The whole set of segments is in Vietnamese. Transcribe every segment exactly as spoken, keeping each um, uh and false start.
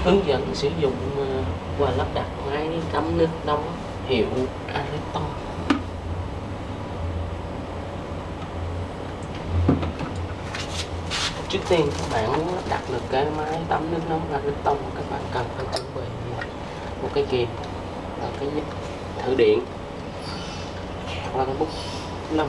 hướng dẫn sử dụng và lắp đặt máy tắm nước nóng hiệu Ariston. Trước tiên các bạn muốn lắp đặt được cái máy tắm nước nóng Ariston, các bạn cần phải chuẩn bị một cái kìm và cái nhíp thử điện hoặc là cái bút lông.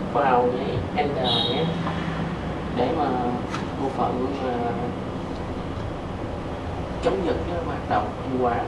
vào cái Enter nhé, để mà bộ phận mà chống giật nó hoạt động hiệu quả.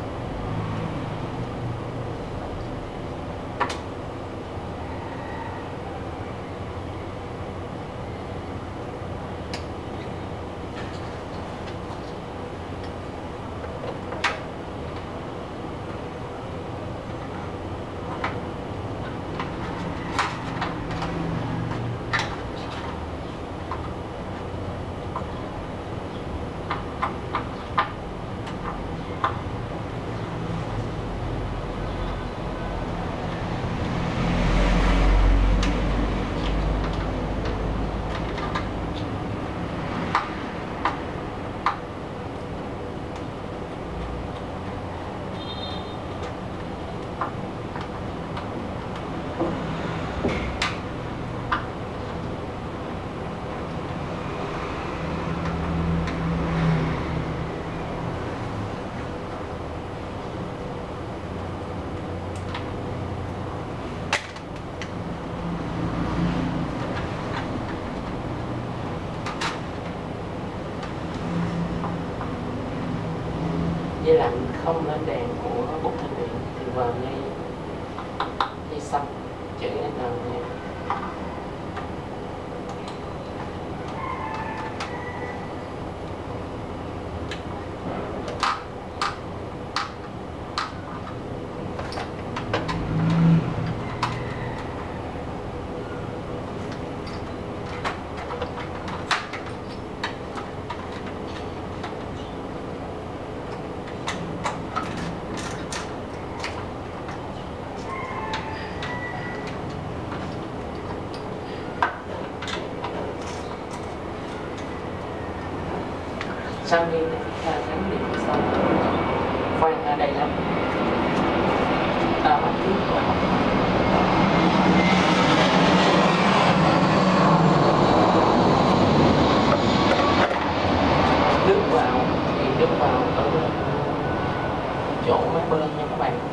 Dây lạnh không lên đèn của bút thanh điện thì vào dây dây xanh chữ N nha. Sau khi ta gắn điện xong, khoan ở đây lắm, ta bắt nước vào, nước vào thì nước vào ở chỗ máy bơm nha các bạn,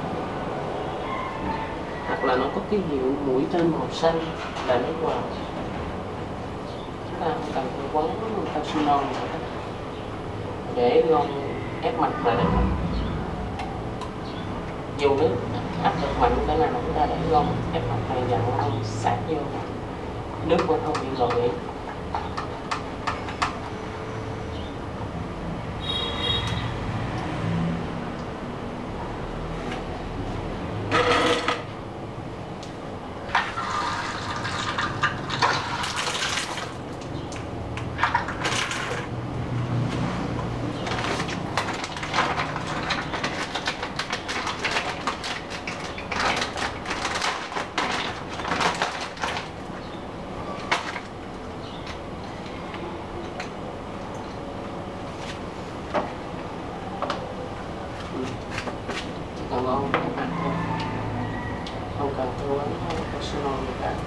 hoặc là nó có cái hiệu mũi tên màu xanh là nước vào. Chúng ta không cần phải quấn cao su non nữa để gom ép mạnh lại được. Dù nước áp lực mạnh cái nào chúng ta để gom ép mạnh này và nó không sát vô, nước vẫn không bị lội. Còn ngon các bạn thôi, không cần tôi quấn cao su non được cả.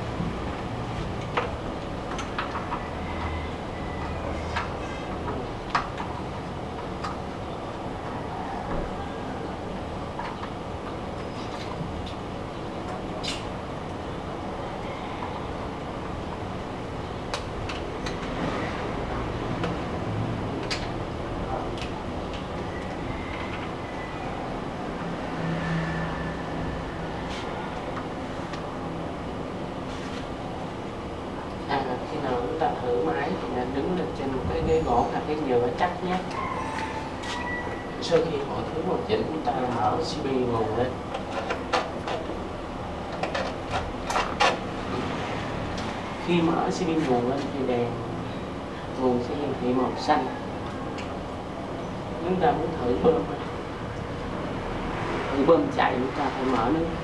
Khi nào chúng ta thử máy thì nên đứng lên trên một cái ghế gỗ hoặc cái nhựa chắc nhé. Sau khi mọi thứ hoàn chỉnh, chúng ta mở xê pê u nguồn lên. Khi mở xê pê u nguồn lên thì đèn nguồn sẽ hiển thị màu xanh. Chúng ta muốn thử bơm, thử bơm chạy, chúng ta phải mở nước.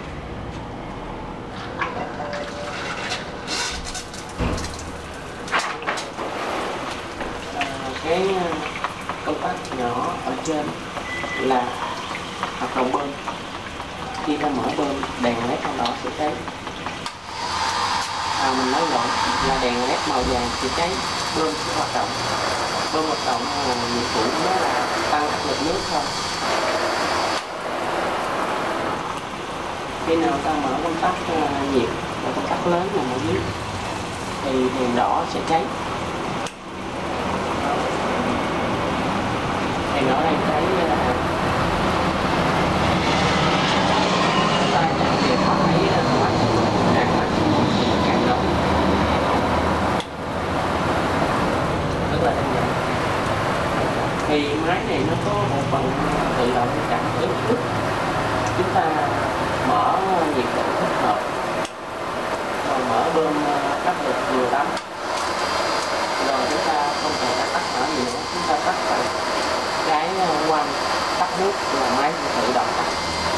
Cái công tắc nhỏ ở trên là hoạt động bơm. Khi ta mở bơm, đèn led màu đỏ sẽ cháy. À, mình nói gọn là đèn led màu vàng sẽ cháy, bơm sẽ hoạt động. Bơm hoạt động là nhiệm vụ của nó là tăng áp lực nước thôi. Khi nào ta mở công tắc nhiệt và công tắc lớn nằm ở dưới thì đèn đỏ sẽ cháy. Đèn đỏ này cháy là ta chạm điện thoại mắt càng mắt càng nóng, rất là đơn giản. Thì máy này nó có một phần tự động cảm ứng nước, chúng ta mở nhiệt độ thích hợp, rồi mở bơm áp lực vừa tắm, rồi chúng ta không cần phải tắt mở gì nữa, chúng ta tắt vào cái quan tắt nước là máy tự động tắt.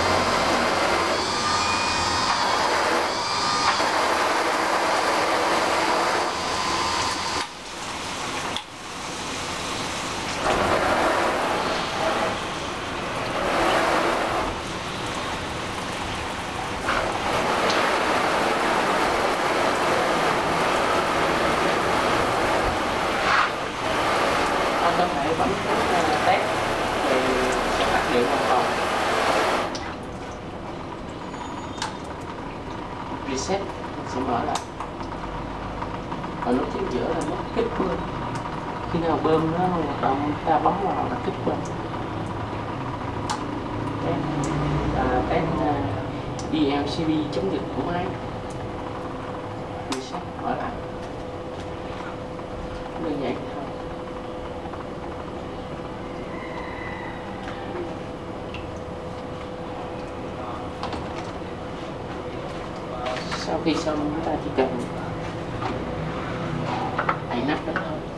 Có thể bấm nút test thì sẽ tắt điện hoàn toàn. Reset sẽ mở lại, và nút chính giữa là nút kích bơm. Khi nào bơm nó hoạt động ta bấm vào là kích bơm. Test là test e lờ xê đê chống giật của máy. Reset mở lại, đơn giản thôi. Sau khi xong chúng ta chỉ cần đậy nắp đó thôi.